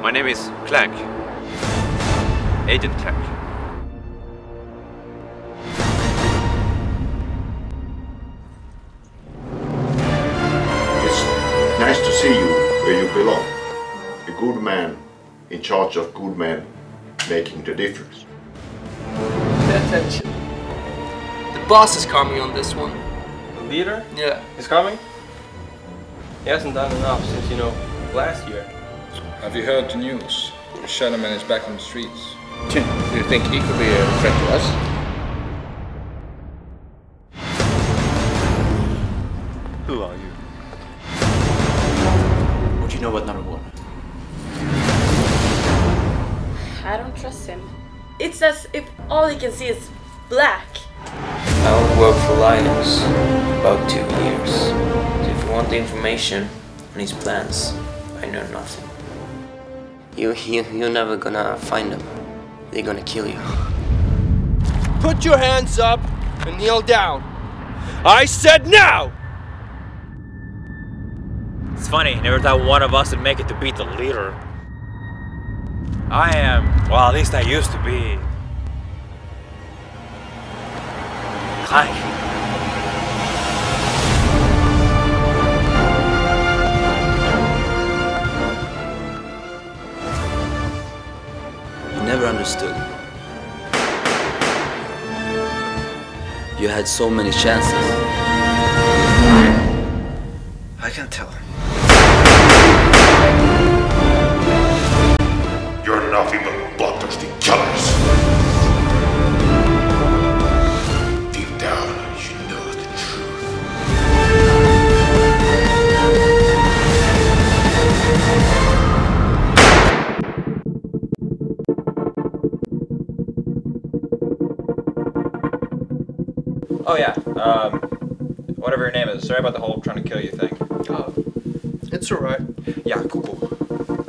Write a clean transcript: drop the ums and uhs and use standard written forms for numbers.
My name is Clank. Agent Clank. It's nice to see you where you belong. A good man in charge of good men making the difference. Pay attention. The boss is coming on this one. The leader? Yeah. He's coming? He hasn't done enough since, last year. Have you heard the news? The Shadow Man is back on the streets. Do you think he could be a threat to us? Who are you? What do you know about number one? I don't trust him. It's as if all he can see is black. I only worked for Lions about 2 years. So if you want the information on his plans, I know nothing. You're never gonna find them. They're gonna kill you. Put your hands up and kneel down. I said now! It's funny, never thought one of us would make it to beat the leader. I am, well, at least I used to be. Clank. You never understood. You had so many chances. I can tell. You're nothing but bloodthirsty killers. Deep down, you know the truth. Oh yeah, whatever your name is. Sorry about the whole trying to kill you thing. It's alright. Yeah, cool.